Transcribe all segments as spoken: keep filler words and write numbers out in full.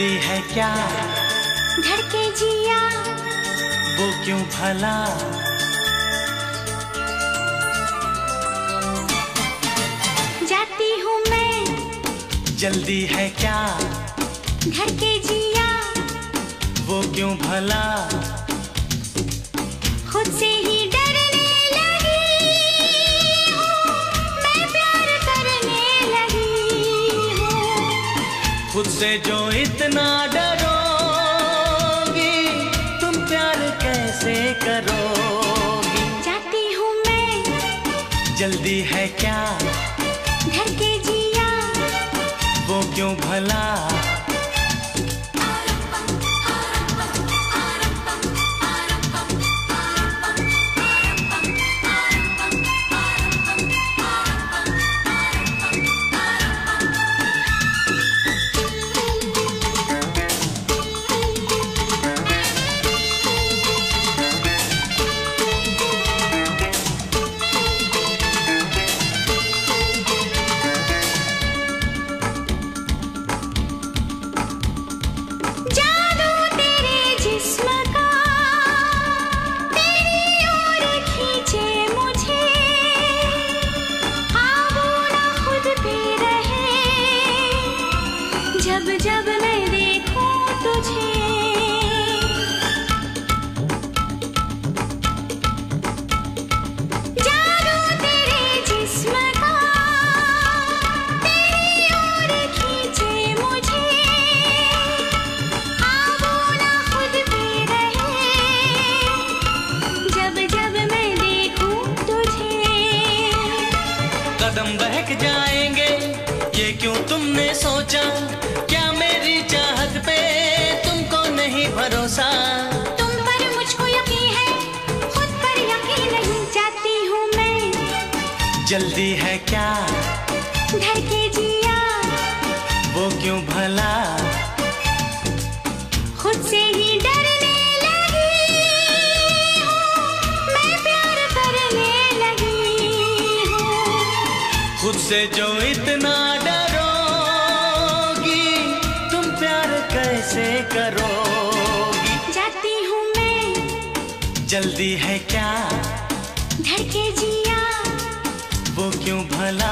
जल्दी है क्या धड़के जिया वो क्यों भला, जाती हूँ मैं जल्दी है क्या धड़के जिया वो क्यों भला, खुद से ही डरने लगी हूँ, मैं प्यार करने लगी हूँ। खुद से जो इतना डरोगी तुम प्यार कैसे करोगी। जाती हूँ मैं जल्दी है क्या धड़के जिया वो क्यों भला, जब जब मैं देखूं तुझे, जादू तेरे जिस्म का तेरी ओर खींचे मुझे, आबू ना खुद पे रहे जब जब मैं देखूं तुझे। कदम बहक जाएंगे ये क्यों तुमने सोचा, क्या मेरी चाहत पे तुमको नहीं भरोसा। तुम पर मुझको यकीन है खुद पर यकीन नहीं, जाती हूँ मैं जल्दी है क्या धड़के जिया वो क्यों भला, खुद से ही डरने लगी हूँ, मैं प्यार करने लगी हूँ। खुद से जो इतना डरोगी तुम प्यार कैसे करोगी। जाती हूँ मैं जल्दी है क्या धड़के जिया वो क्यों भला,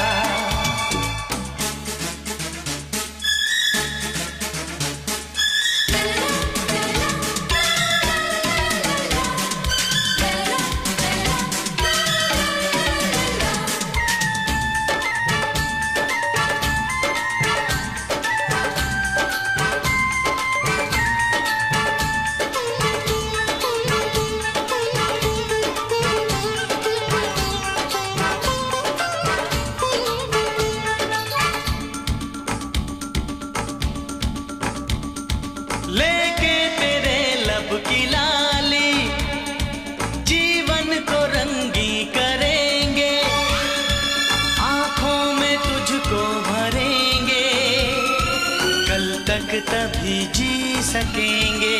लेके तेरे लब की लाली जीवन को रंगी करेंगे, आंखों में तुझको भरेंगे, कल तक तभी जी सकेंगे।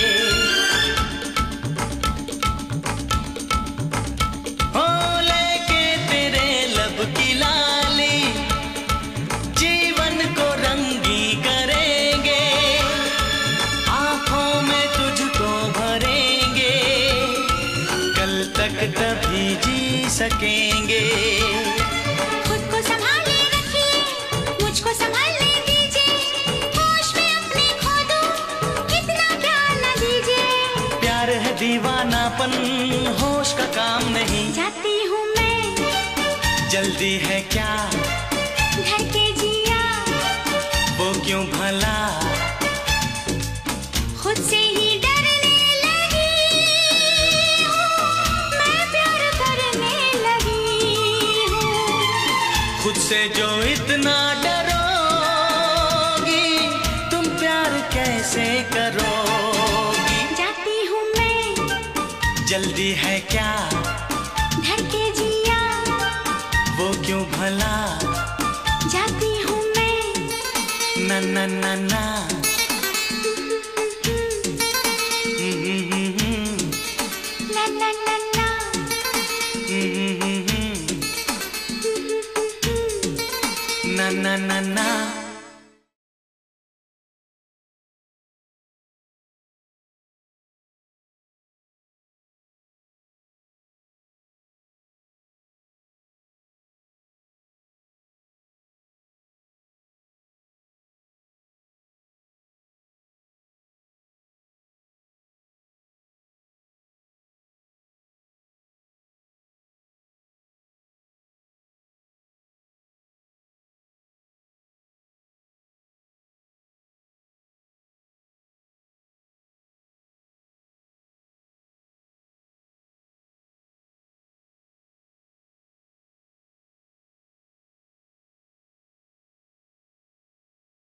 ओ लेके तेरे लब की लाली जीवन को रंगी करेंगे, आंखों में तुझको भरेंगे, कल तक तभी जी सकेंगे। खुद को संभाले रखिए मुझको संभालने दीजिए, होश में अपने खो दूं कितना प्यार न दीजिए। प्यार है दीवानापन होश का काम नहीं, जाती हूँ मैं जल्दी है क्या धड़के जिया वो क्यों भला, खुद से ही डरने लगी हूँ, मैं प्यार करने लगी हूँ। खुद से जो इतना डरोगी तुम प्यार कैसे करोगी। जाती हूँ मैं जल्दी है क्या धड़के जिया वो क्यों भला, जाती हूँ मैं ना ना ना ना ला ला ला ला na na na na